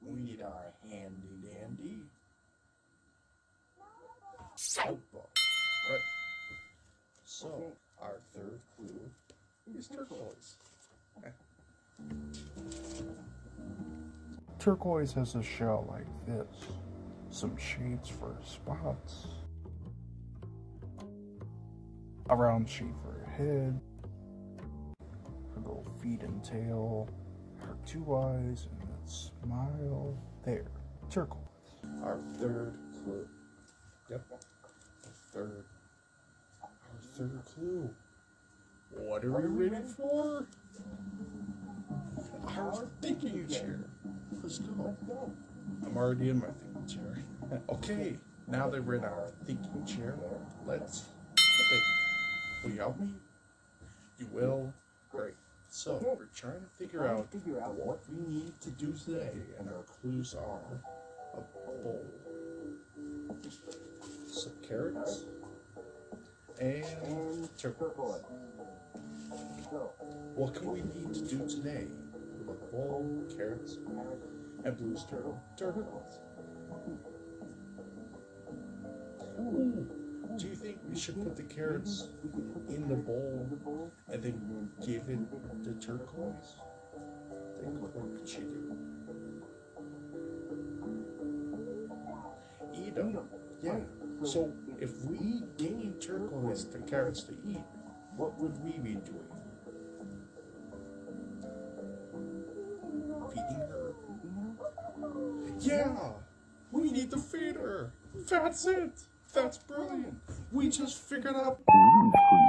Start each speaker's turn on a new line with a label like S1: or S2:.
S1: we need our handy dandy football. Right. So, our third clue is turquoise. Turquoise has a shell like this, some shades for spots, a round shape for her head, her little feet and tail, her 2 eyes, and that smile. There, turquoise. Our third clue. Yep, our third clue. What are we waiting for? Our thinking chair. Let's go. I'm already in my thinking chair. Okay, now that we're in our thinking chair, let's... Okay, will you help me? You will? Great. So, we're trying to figure out what we need to do today, and our clues are a bowl, some carrots, and turquoise. What can we need to do today with a bowl, carrots, and blue turquoise? Do you think we should put the carrots in the bowl and then give it the turquoise? Think, what could she do? Eat them. Yeah. So if we gave turquoise the carrots to eat, what would we be doing? Feeding her? Yeah! We need to feed her! That's it! That's brilliant! We just figured out